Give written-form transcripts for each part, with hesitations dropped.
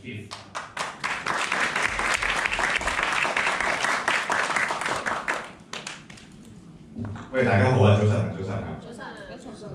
Keith。 喂，大家好啊，早晨啊，早晨啊。 早晨啊，早晨。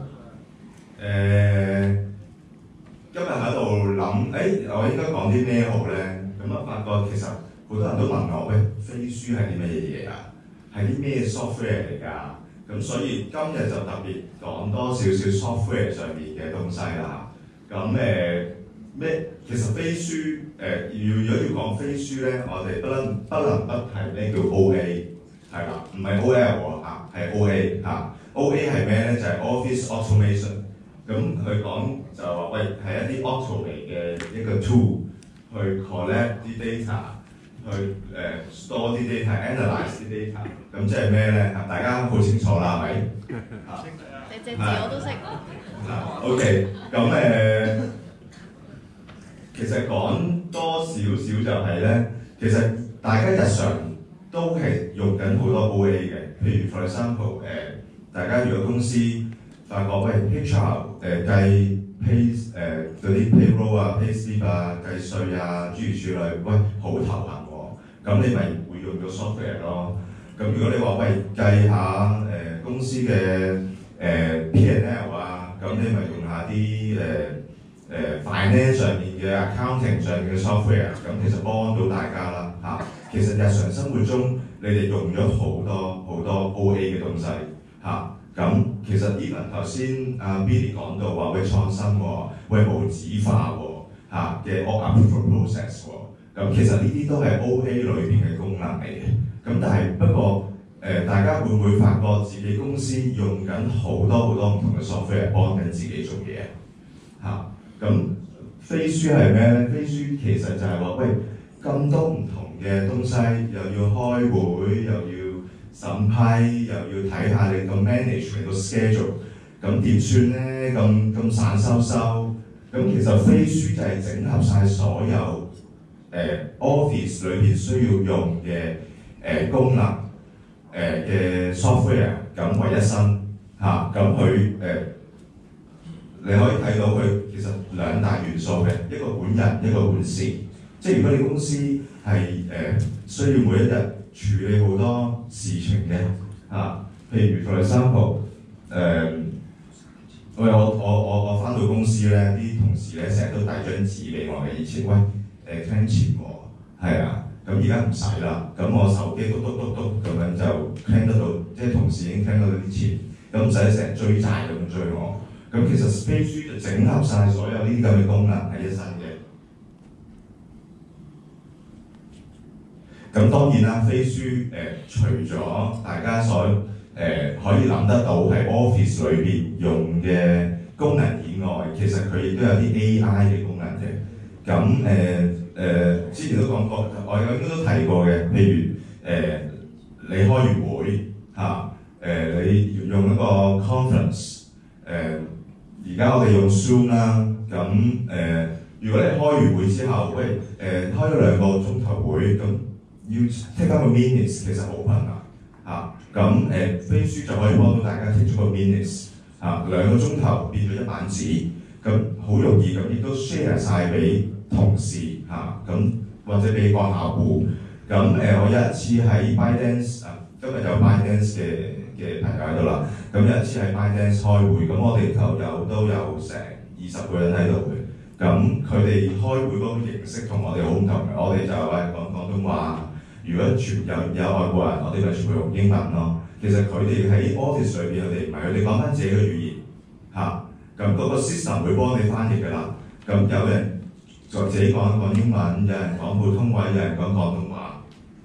今日喺度諗，我應該講啲咩好咧？咁啊，發覺其實好多人都問我，喂，飛書係啲乜嘢啊？係啲咩 software 嚟㗎？咁所以今日就特別講多少少 software 上面嘅東西啦。咁其實飛書如果要講飛書咧，我哋不能不提咩叫 OA， 係啦，唔係 OL 喎嚇，係 OA 嚇。OA 係咩咧？就係 Office Automation。咁佢講就話喂，係一啲 automate 嘅一個 tool 去 collect 啲 data， 去store 啲 data，analyze 啲 data。咁即係咩咧？大家好清楚啦，係咪？ 你隻字我都識。 OK， 咁其實講多少少就係咧，其實大家日常都係用緊好多 OA 嘅，譬如 for example 大家如果公司發覺喂 HR 計 pay 嗰啲 payroll 啊 payslip 啊計稅啊諸如此類，喂好頭痕喎，咁你咪會用到 software 咯。咁如果你話喂計下公司嘅P&L 啊，咁你咪用下啲finance 上面嘅 accounting 上面嘅 software， 咁其實幫到大家啦嚇。其實日常生活中你哋用咗好多 OA 嘅東西嚇。咁其實 even 頭先阿 Billy 講到話喂創新喎，喂無紙化喎嘅 approval process 喎，咁其實呢啲都係 OA 裏邊嘅功能嚟嘅。咁但係不過大家會唔會發覺自己公司用緊好多唔同嘅 software 幫緊自己做嘢嚇？咁飛書係咩咧？飛書其實就係話喂咁多唔同嘅東西，又要開會，又要審批，又要睇下你個 management 個 schedule， 咁點算咧？咁散收，咁其實飛書就係整合晒所有Office 裏邊需要用嘅功能嘅 software 咁為一身嚇，咁佢你可以睇到佢其實兩大元素嘅，一個管人，一個管事。即係如果你公司係需要每一日處理好多事情嘅譬如 for example 我翻到公司咧，啲同事咧成日都遞張紙俾我嘅，以前喂聽錢喎，係啊，咁而家唔使啦，咁我手機篤咁樣就聽得到，即係同事已經聽到啲錢，咁唔使成日追債咁追我。咁其實飛書就整合晒所有呢啲咁嘅功能喺一身嘅。咁當然啦，飛書除咗大家所可以諗得到喺 Office 裏邊用嘅功能以外，其實佢亦都有啲 AI 嘅功能嘅。咁之前都講過，我應該都提過嘅，譬如你開完會你用一個 conference 而家我哋用 Zoom 啦，咁如果你開完會之後，開咗2個鐘頭會，咁要 take 翻個 minutes 其實好困難嚇。咁飛書就可以幫到大家 take 咗個 minutes 2個鐘頭變咗一版紙，咁好容易咁亦都 share 晒俾同事咁或者俾個客戶。咁我有一次喺 ByteDance 今日有 ByteDance嘅朋友喺度啦，咁有一次喺 ByteDance 開會，咁我哋都有成20個人喺度嘅。咁佢哋開會嗰個形式同我哋好唔同嘅，我哋就講廣東話。如果有外國人，我哋咪全部用英文咯。其實佢哋喺 Office 裏邊，佢哋講翻自己嘅語言咁嗰個 system 會幫你翻譯㗎啦。咁有人就自己講英文，有人講普通話，有人講廣東話。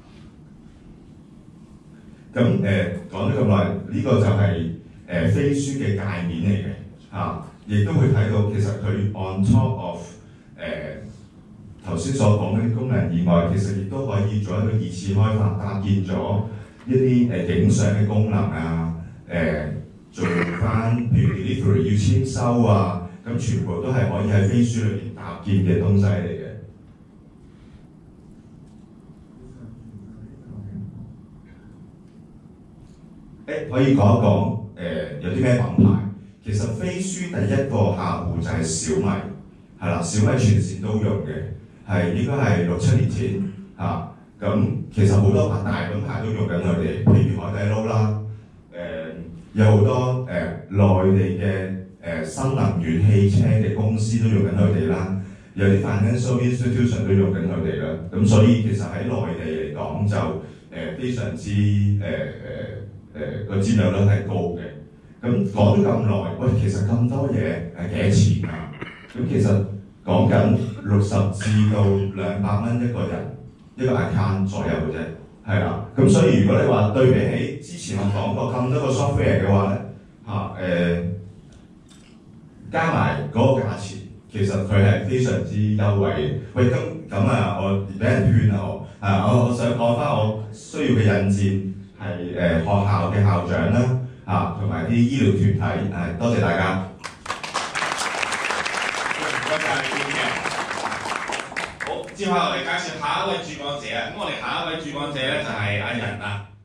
咁講咗咁耐，呢個就係飛書嘅界面嚟嘅亦都會睇到其實佢 on top of 頭先所講嗰啲功能以外，其實亦都可以做一個二次開發，搭建咗一啲影相嘅功能做翻譬如 delivery 要簽收咁全部都係可以喺飛書裏邊搭建嘅東西嚟嘅。可以講一講有啲咩品牌？其實飛書第一個客戶就係小米，係啦，小米全線都用嘅係應該係6、7年前嚇。咁其實好多大品牌都用緊佢哋，譬如海底撈啦，有好多內地嘅新能源汽車嘅公司都用緊佢哋啦，有啲 financial institution 都用緊佢哋啦。咁所以其實喺內地嚟講就非常之個佔有率係高嘅。咁講咗咁耐，喂，其實咁多嘢係幾多錢啊？咁其實講緊60至到200蚊一個人一個 account 左右嘅啫，係啦。咁所以如果你話對比起之前我講過咁多個 software 嘅話咧，加埋嗰個價錢，其實佢係非常之優惠嘅。喂，咁啊，我俾人勸啊我想講翻我需要嘅引薦係學校嘅校長啦，同埋啲醫療團體，多謝大家。 唔該曬你嘅。好，接下來我哋介紹下一位主講者啊。咁我哋下一位主講者咧就係阿仁啦。